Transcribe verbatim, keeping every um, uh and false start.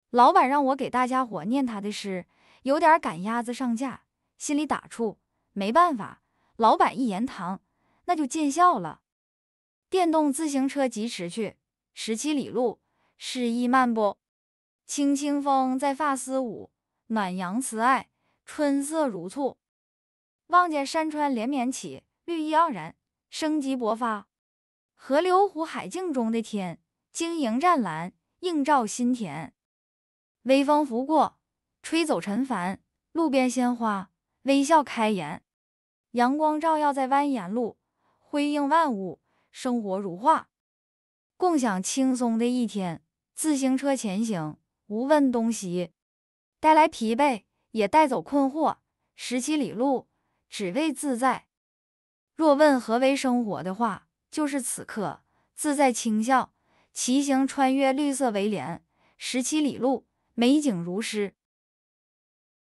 老板让我给大家伙念他的诗，有点赶鸭子上架，心里打怵。没办法，老板一言堂，那就见笑了。电动自行车疾驰去，十七里路，诗意漫步。轻轻风在发丝舞，暖阳慈爱，春色如簇。望见山川连绵起，绿意盎然，生机勃发。河流湖海镜中的天，晶莹湛蓝，映照心田。微风拂过，吹走尘帆，路边鲜花微笑开颜。阳光照耀在蜿蜒路，辉映万物，生活如画。共享轻松的一天，自行车前行，无问东西，带来疲惫，也带走困惑。十七里路，只为自在。若问何为生活的话，就是此刻自在轻笑，骑行穿越绿色围帘，十七里路，美景如诗。